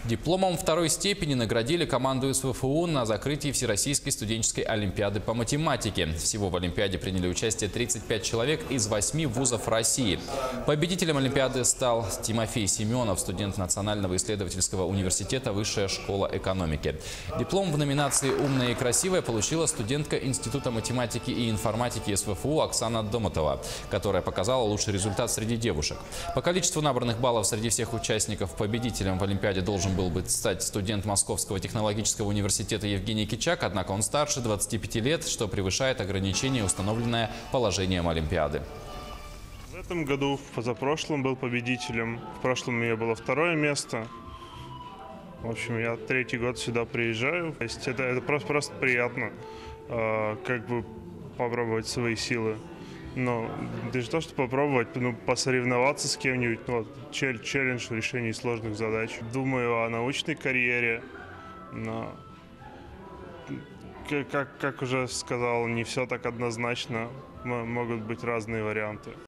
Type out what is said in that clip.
Дипломом второй степени наградили команду СВФУ на закрытии Всероссийской студенческой олимпиады по математике. Всего в олимпиаде приняли участие 35 человек из 8 вузов России. Победителем олимпиады стал Тимофей Семенов, студент Национального исследовательского университета Высшая школа экономики. Диплом в номинации «Умная и красивая» получила студентка Института математики и информатики СВФУ Оксана Домотова, которая показала лучший результат среди девушек. По количеству набранных баллов среди всех участников победителем в олимпиаде должен был бы стать студент Московского технологического университета Евгений Кичак, однако он старше 25 лет, что превышает ограничение, установленное положением олимпиады. В этом году, в позапрошлом был победителем, в прошлом у меня было второе место. В общем, я третий год сюда приезжаю. То есть это просто приятно, как бы попробовать свои силы. Но даже то, что попробовать, посоревноваться с кем-нибудь, челлендж в решении сложных задач. Думаю о научной карьере, но, как уже сказал, не все так однозначно, могут быть разные варианты.